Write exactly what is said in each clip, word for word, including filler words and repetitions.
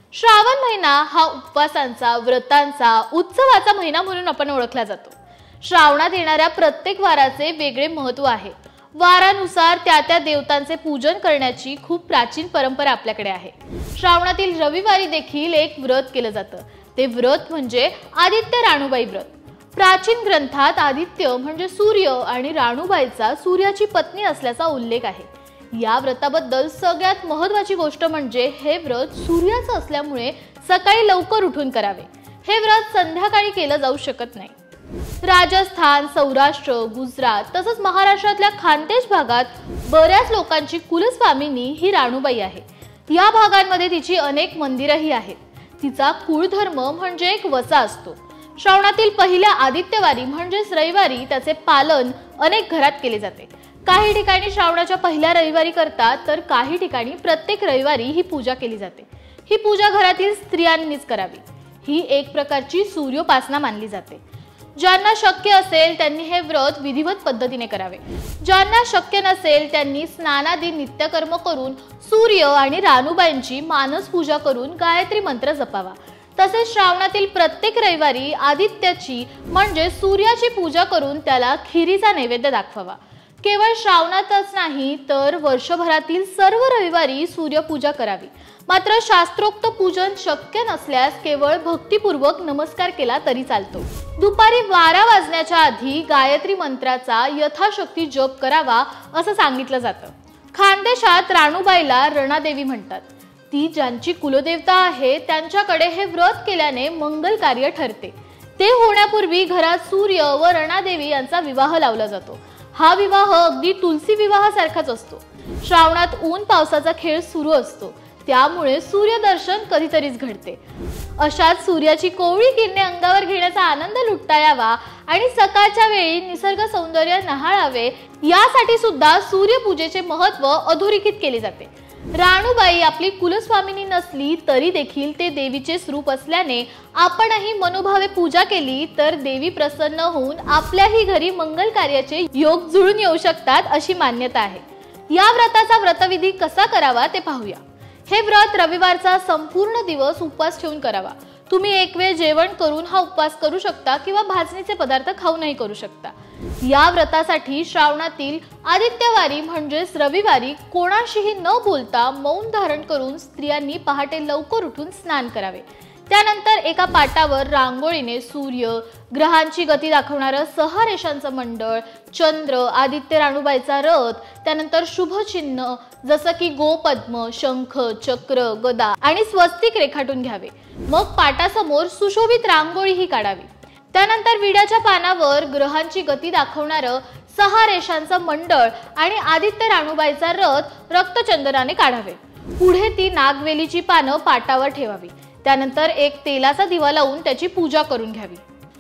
श्रावण महिना हा उपवासांचा, व्रतांचा, उत्सवाचा महिना म्हणून आपण ओळखला जातो। श्रावणात येणाऱ्या प्रत्येक वाराचे वेगळे महत्त्व आहे। वारानुसार त्या त्या देवतांचे पूजन करण्याची खूप प्राचीन परंपरा आपल्याकडे आहे। श्रावणातील रविवारी देखील एक व्रत केलं जातं। ते व्रत म्हणजे आदित्य राणूबाई व्रत। प्राचीन ग्रंथात आदित्य म्हणजे सूर्य आणि राणूबाईचा सूर्याची पत्नी असल्याचा उल्लेख आहे। या व्रताबद्दल सगळ्यात महत्त्वाची गोष्ट म्हणजे हे व्रत सूर्याचं असल्यामुळे सकाळी लवकर उठून करावे। हे व्रत संध्याकाळी केलं जाऊ शकत नाही। राजस्थान, सौराष्ट्र, गुजरात तसंच महाराष्ट्रातल्या खानदेश भागात बऱ्याच लोकांची कुलस्वामिनी ही राणूबाई आहे। या भागांमध्ये तिची अनेक मंदिरही आहेत। तिचा कुळधर्म म्हणजे एक वसा असतो। श्रावणातील पहिल्या आदित्यवारी म्हणजेच रविवारी त्याचे पालन अनेक घरात केले जाते। काही ठिकाणी श्रावणाच्या पहिल्या रविवारी करतात, तर काही ठिकाणी प्रत्येक रविवारी ही पूजा केली जाते। ही पूजा घरातील स्त्रियांनीच करावी। ही एक प्रकारची सूर्योपासना मानली जाते। ज्यांना शक्य असेल त्यांनी हे व्रत विधिवत पद्धतीने करावे। ज्यांना शक्य नसेल त्यांनी स्नानादी नित्यकर्म करून सूर्य आणि राणूबाईंची मानस पूजा करून गायत्री मंत्र जपावा। तसेच श्रावणातील प्रत्येक रविवारी आदित्याची म्हणजे सूर्याची पूजा करून त्याला खिरीचा नैवेद्य दाखवावा। केवळ श्रावणातच नाही तर वर्षभरातील सर्व रविवारी सूर्यपूजा करावी। मात्र शास्त्रोक्त पूजन शक्य नसल्यास केवळ भक्तिपूर्वक नमस्कार केला तरी चालतो। दुपारी बारा वाजण्याच्या आधी गायत्री मंत्राचा यथाशक्ती जप करावा असं सांगितलं जातं। खानदेशात राणूबाईला रणादेवी म्हणतात। ती ज्यांची कुलदेवता आहे त्यांच्याकडे हे व्रत केल्याने मंगल कार्य ठरते। ते होण्यापूर्वी घरात सूर्य व रणादेवी यांचा विवाह लावला जातो। हा विवाह अगदी तुलसी विवाहासारखाच असतो। श्रावणात ऊन पावसाचा खेळ सुरू असतो, त्यामुळे सूर्यदर्शन कधीतरीच घडते। अशात सूर्याची कोवळी किरणे अंगावर घेण्याचा आनंद लुटता यावा आणि सकाळच्या वेळी निसर्ग सौंदर्य न्याहाळावे यासाठी सुद्धा सूर्यपूजेचे महत्त्व अधोरेखित केले जाते। राणूबाई आपली कुलस्वामिनी नसली तरी देखील ते देवीचे स्वरूप असल्याने आपणही मनोभावे पूजा केली तर देवी प्रसन्न होऊन आपल्याही घरी मंगल कार्याचे योग जुळून येऊ शकतात अशी मान्यता आहे। या व्रताचा व्रतविधी कसा करावा ते पाहूया। हे व्रत रविवारचा संपूर्ण दिवस उपवास ठेवून करावा। तुम्ही एक वेळ जेवण करून हा उपवास करू शकता किंवा भाजणीचे पदार्थ खाऊनही करू शकता। या व्रतासाठी श्रावणातील आदित्यवारी म्हणजेच रविवारी कोणाशीही न बोलता मौन धारण करून स्त्रियांनी पहाटे लवकर उठून स्नान करावे। त्यानंतर एका पाटावर रांगोळीने सूर्य, ग्रहांची गती दाखवणारं सहा रेषांचं मंडळ, चंद्र, आदित्य राणूबाईचा रथ, त्यानंतर शुभ चिन्ह जसं की गोपद्म, शंख, चक्र, गदा आणि स्वस्तिक रेखाटून घ्यावे। मग पाटासमोर सुशोभित रांगोळीही काढावी। त्यानंतर विड्याच्या पानावर ग्रहांची गती दाखवणारं सहा रेषांचं मंडळ आणि आदित्य राणूबाईचा रथ रक्तचंदनाने काढावे। पुढे ती नागवेलीची पानं पाटावर ठेवावी। त्यानंतर एक तेलाचा दिवा लावून त्याची पूजा करून घ्यावी।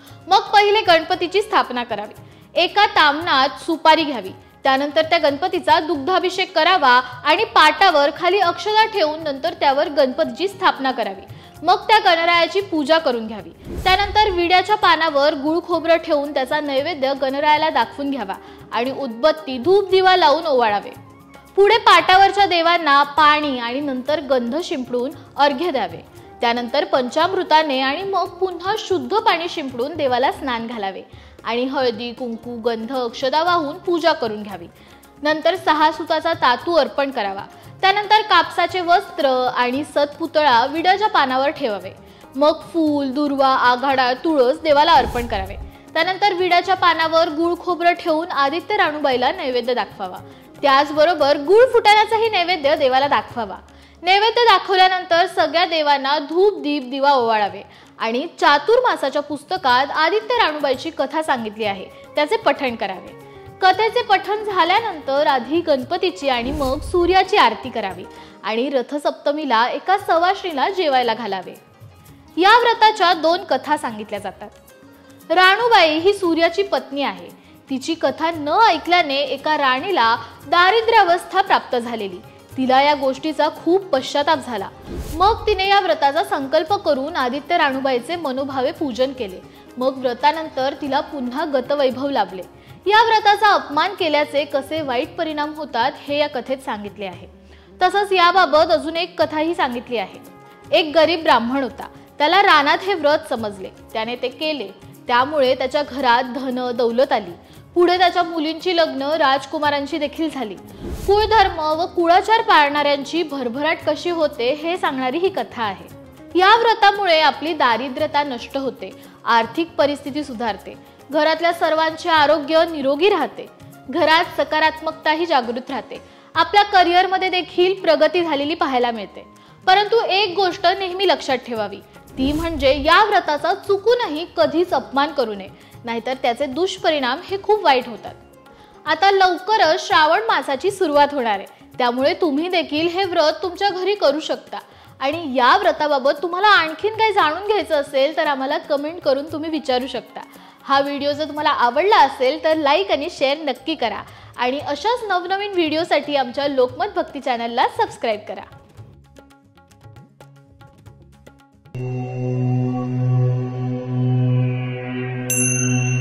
मग पहिले गणपतीची स्थापना करावी। एका तामणात सुपारी घ्यावी। त्यानंतर त्या गणपतीचा दुग्धाभिषेक करावा आणि पाटावर खाली अक्षता ठेवून नंतर त्यावर गणपतीची स्थापना करावी। मग त्या गणरायाची पूजा करून घ्यावी। त्यानंतर विड्याच्या पानावर गुळ खोबरं ठेवून त्याचा नैवेद्य गणरायाला दाखवून घ्यावा आणि उदबत्ती, धूप, दिवा लावून ओवाळावे। पुढे पाटावरच्या देवांना पाणी आणि नंतर गंध शिंपडून अर्घ्य द्यावे। त्यानंतर पंचामृताने आणि मग पुन्हा शुद्ध पाणी शिंपडून देवाला स्नान घालावे आणि हळदी, कुंकू, गंध, अक्षता वाहून पूजा करून घ्यावी। नंतर सहा सुताचा तातू अर्पण करावा। त्यानंतर कापसाचे वस्त्र आणि सतपुतळा विड्याच्या पानावर ठेवावे। मग फूल, दुर्वा, आघाडा, तुळस देवाला अर्पण करावे। त्यानंतर विड्याच्या पानावर गुळ खोबरं ठेवून आदित्य राणूबाईला नैवेद्य दाखवावा। त्याचबरोबर गुळ फुटाण्याचाही नैवेद्य देवाला दाखवावा। नैवेद्य दाखवल्यानंतर सगळ्या देवांना धूप, दीप, दिवा ओवाळावे आणि चातुर्मासाच्या पुस्तकात आदित्य राणूबाईची कथा सांगितली आहे त्याचे पठण करावे। कथेचे पठण झाल्यानंतर आधी गणपतीची आणि मग सूर्याची आरती करावी आणि रथसप्तमीला एका सवाष्णीला जेवायला घालावे। या व्रताच्या दोन कथा सांगितल्या जातात। राणूबाई ही सूर्याची पत्नी आहे। तिची कथा न ऐकल्याने एका राणीला दारिद्र्यावस्था प्राप्त झालेली। तिला या गोष्टीचा खूप पश्चाताप झाला। मग तिने या व्रताचा संकल्प करून आदित्य राणूबाईचे मनोभावे पूजन केले। मग व्रतानंतर तिला पुन्हा गतवैभव लाभले। या व्रताचा अपमान केल्याचे कसे वाईट परिणाम होतात हे या कथेत सांगितले आहे। तसंच याबाबत अजून एक कथाही सांगितली आहे। एक गरीब ब्राह्मण होता. त्याला रानात हे व्रत समजले, त्याने ते केले. त्यामुळे त्याच्या घरात धन दौलत आली. पुढे त्याच्या मुलींची लग्न राजकुमारांची देखील झाली. कुळधर्म व कुळाचार पाळणाऱ्यांची भरभराट कशी होते हे सांगणारी ही कथा आहे. या व्रतामुळे आपली दारिद्र्यता नष्ट होते, आर्थिक परिस्थिती सुधारते, घरातल्या सर्वांचे आरोग्य निरोगी राहते, घरात सकारात्मकताही जागृत राहते, आपल्या करिअरमध्ये देखील प्रगती झालेली पाहायला मिळते. परंतु एक गोष्ट नेहमी लक्षात ठेवावी, ती म्हणजे या व्रताचा चुकूनही कधीच अपमान करू नये, नाहीतर त्याचे दुष्परिणाम हे खूप वाईट होतात. आता लवकरच श्रावण मासाची सुरुवात होणार आहे, त्यामुळे तुम्ही देखील हे व्रत तुमच्या घरी करू शकता. आणि या व्रताबाबत तुम्हाला आणखीन काही जाणून घ्यायचं असेल तर आम्हाला कमेंट करून तुम्ही विचारू शकता. हा व्हिडिओ जर तुम्हाला आवडला असेल तर लाईक आणि शेअर नक्की करा आणि अशाच नवनवीन व्हिडिओसाठी आमच्या लोकमत भक्ती चॅनलला सबस्क्राईब करा. Thank you.